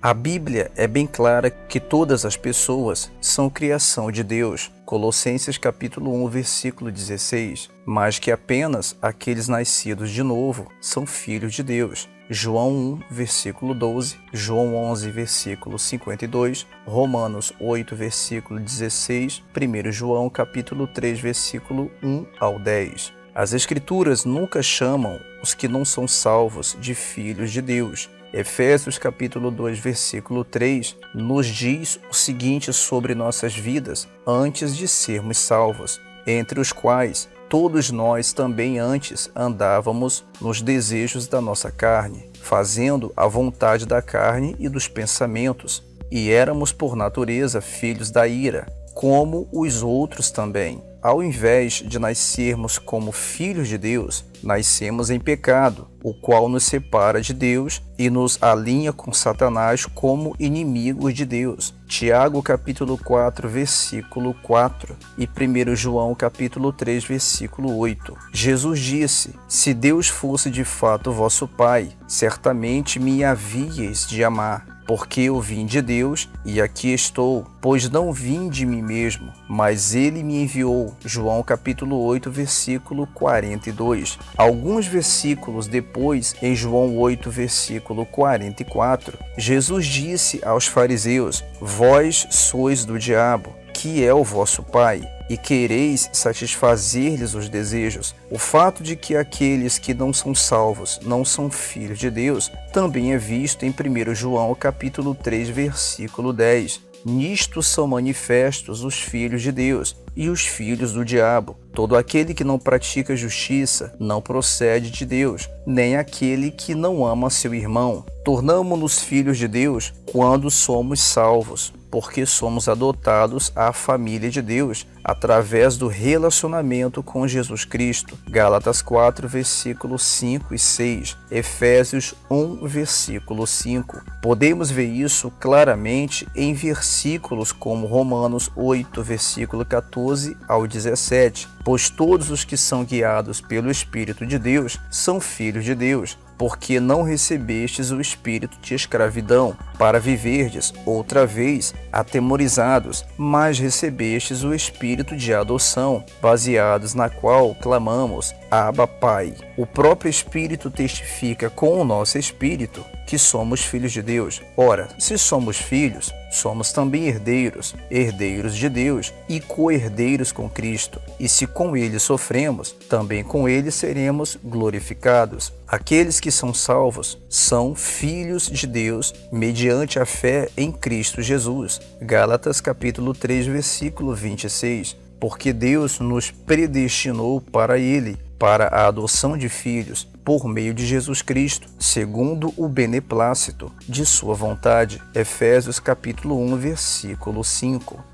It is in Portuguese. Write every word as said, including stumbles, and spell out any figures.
A Bíblia é bem clara que todas as pessoas são criação de Deus, Colossenses capítulo um, versículo dezesseis, mas que apenas aqueles nascidos de novo são filhos de Deus. João um, versículo doze, João onze, versículo cinquenta e dois, Romanos oito, versículo dezesseis, primeiro João capítulo três, versículo um ao dez. As Escrituras nunca chamam os que não são salvos de filhos de Deus. Efésios capítulo dois, versículo três, nos diz o seguinte sobre nossas vidas antes de sermos salvos, entre os quais todos nós também antes andávamos nos desejos da nossa carne, fazendo a vontade da carne e dos pensamentos, e éramos por natureza filhos da ira, como os outros também. Ao invés de nascermos como filhos de Deus, nascemos em pecado, o qual nos separa de Deus e nos alinha com Satanás como inimigos de Deus. Tiago capítulo quatro, versículo quatro e primeiro João capítulo três, versículo oito. Jesus disse: se Deus fosse de fato vosso Pai, certamente me havíeis de amar, porque eu vim de Deus e aqui estou, pois não vim de mim mesmo, mas ele me enviou. João capítulo oito, versículo quarenta e dois. Alguns versículos depois, em João oito, versículo quarenta e quatro, Jesus disse aos fariseus: vós sois do diabo, que é o vosso pai, e quereis satisfazer-lhes os desejos. O fato de que aqueles que não são salvos não são filhos de Deus também é visto em primeiro João capítulo três, versículo dez. Nisto são manifestos os filhos de Deus e os filhos do diabo. Todo aquele que não pratica justiça não procede de Deus, nem aquele que não ama seu irmão. Tornamo-nos filhos de Deus quando somos salvos, porque somos adotados à família de Deus através do relacionamento com Jesus Cristo. Gálatas quatro, versículos cinco e seis, Efésios um, versículo cinco. Podemos ver isso claramente em versículos como Romanos oito, versículo catorze ao dezessete, pois todos os que são guiados pelo Espírito de Deus são filhos de Deus, porque não recebestes o espírito de escravidão, para viverdes outra vez atemorizados, mas recebestes o espírito de adoção, baseados na qual clamamos: Abba, Pai. O próprio Espírito testifica com o nosso espírito que somos filhos de Deus. Ora, se somos filhos, somos também herdeiros, herdeiros de Deus e co-herdeiros com Cristo. E se com ele sofremos, também com ele seremos glorificados. Aqueles que são salvos são filhos de Deus mediante a fé em Cristo Jesus. Gálatas capítulo três, versículo vinte e seis. Porque Deus nos predestinou para ele, para a adoção de filhos, por meio de Jesus Cristo, segundo o beneplácito de sua vontade. Efésios capítulo um, versículo cinco.